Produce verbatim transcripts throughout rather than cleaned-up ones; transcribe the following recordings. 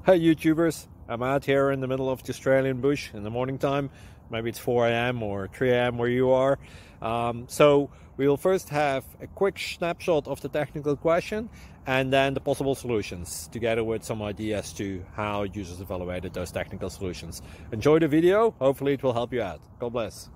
Hey YouTubers, I'm out here in the middle of the Australian bush in the morning time. Maybe it's four A M or three A M where you are. Um, so we'll first have a quick snapshot of the technical question and then the possible solutions, together with some ideas to how users evaluated those technical solutions. Enjoy the video, hopefully it will help you out. God bless.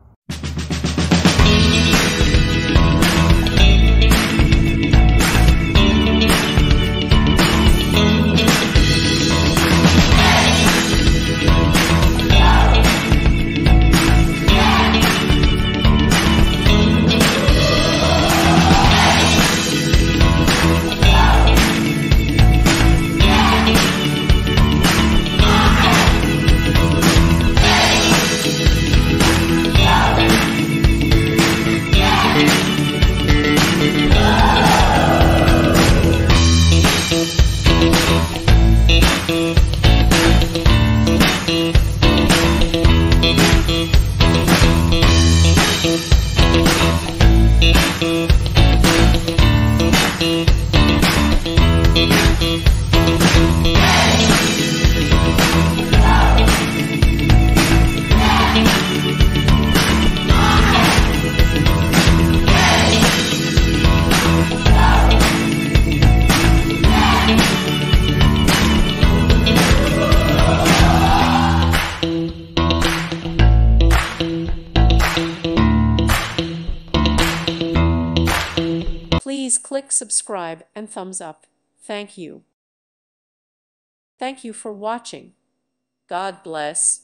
Please click subscribe and thumbs up. Thank you. Thank you for watching. God bless.